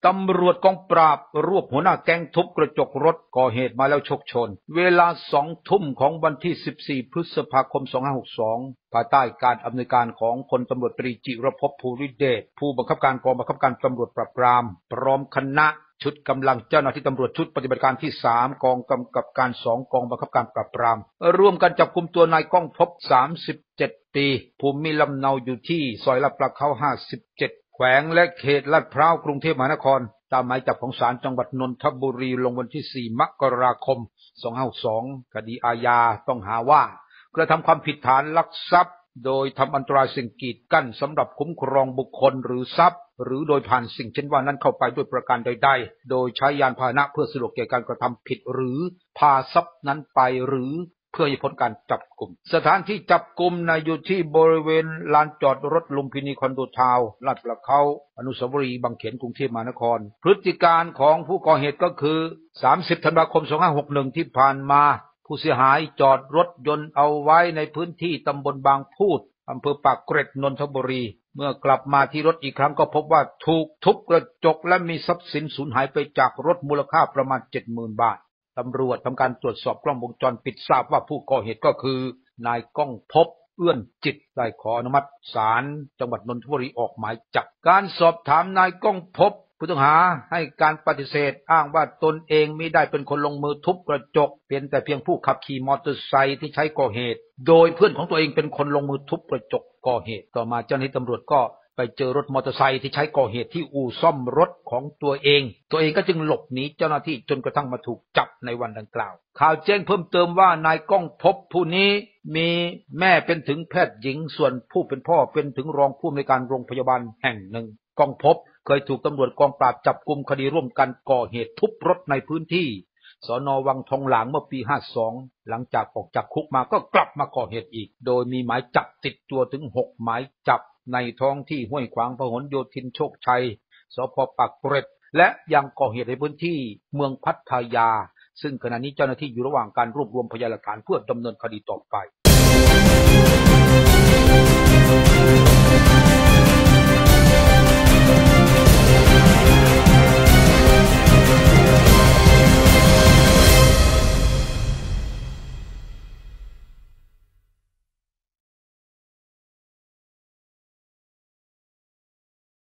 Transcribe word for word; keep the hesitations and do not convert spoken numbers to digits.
ตำรวจกองปราบรวบหัวหน้าแก๊งทุบกระจกรถก่อเหตุมาแล้วฉกชนเวลาสองทุ่มของวันที่สิบสี่พฤษภาคมสองพันห้าร้อยหกสิบสองภายใต้การอำนวยการของพลตำรวจตรีจิรภพภูริเดชผู้บังคับการกองบังคับการตำรวจปราบปรามพร้อมคณะชุดกำลังเจ้าหน้าที่ตำรวจชุดปฏิบัติการที่สามกองกำกับการสองกองบังคับการปราบปรามร่วมกันจับกุมตัวนายก้องพบสามสิบเจ็ดปีภูมิลำเนาอยู่ที่ซอยลาดพร้าวเข้าห้าสิบเจ็ดแขวงและเขตลาดพร้าวกรุงเทพมหานครตามหมายจับของศาลจังหวัดนนทบุรีลงวันที่สี่มกราคมสองพันห้าร้อยหกสิบสองคดีอาญาต้องหาว่ากระทำความผิดฐานลักทรัพย์โดยทำอันตรายสิ่งกีดกั้นสำหรับคุ้มครองบุคคลหรือทรัพย์หรือโดยผ่านสิ่งเช่นว่านั้นเข้าไปด้วยประการใดๆโดยใช้ยานพาหนะเพื่อสะดวกแก่การกระทำผิดหรือพาทรัพย์นั้นไปหรือเพื่อให้พ้นการจับกุมสถานที่จับกุมในอยู่ที่บริเวณลานจอดรถลุมพินีคอนโดทาวน์ลาดพร้าวอนุสาวรีย์บางเขนกรุงเทพมหานครพฤติการของผู้ก่อเหตุก็คือสามสิบธันวาคมสองพันห้าร้อยหกสิบเอ็ดที่ผ่านมาผู้เสียหายจอดรถยนต์เอาไว้ในพื้นที่ตำบลบางพูดอำเภอปากเกร็ดนนทบุรีเมื่อกลับมาที่รถอีกครั้งก็พบว่าถูกทุบกระจกและมีทรัพย์สินสูญหายไปจากรถมูลค่าประมาณ เจ็ดหมื่น บาทตำรวจทำการตรวจสอบกล้องวงจรปิดทราบว่าผู้ก่อเหตุก็คือนายก้องพบเอื้อนจิตได้ขออนุมัติศาลจังหวัดนนทบุรีออกหมายจับการสอบถามนายก้องพบผู้ต้องหาให้การปฏิเสธอ้างว่าตนเองไม่ได้เป็นคนลงมือทุบกระจกเป็นแต่เพียงผู้ขับขี่มอเตอร์ไซค์ที่ใช้ก่อเหตุโดยเพื่อนของตัวเองเป็นคนลงมือทุบกระจกก่อเหตุต่อมาเจ้าหน้าที่ตำรวจก็ไปเจอรถมอเตอร์ไซค์ที่ใช้ก่อเหตุที่อู่ซ่อมรถของตัวเองตัวเองก็จึงหลบหนีเจ้าหน้าที่จนกระทั่งมาถูกจับในวันดังกล่าวข่าวแจ้งเพิ่มเติมว่านายก้องพบผู้นี้มีแม่เป็นถึงแพทย์หญิงส่วนผู้เป็นพ่อเป็นถึงรองผู้อำนวยการโรงพยาบาลแห่งหนึ่งก้องพบเคยถูกตำรวจกองปราบจับกุมคดีร่วมกันก่อเหตุทุบรถในพื้นที่สน.วังทองหลางเมื่อปีห้าสิบสองหลังจากออกจากคุกมาก็กลับมาก่อเหตุอีกโดยมีหมายจับติดตัวถึงหกหมายจับในท้องที่ห้วยขวางพหลโยธินโชคชัยสภ.ปากเกร็ดและยังก่อเหตุในพื้นที่เมืองพัทยาซึ่งขณะนี้เจ้าหน้าที่อยู่ระหว่างการรวบรวมพยานหลักฐานเพื่อดำเนินคดีต่อไป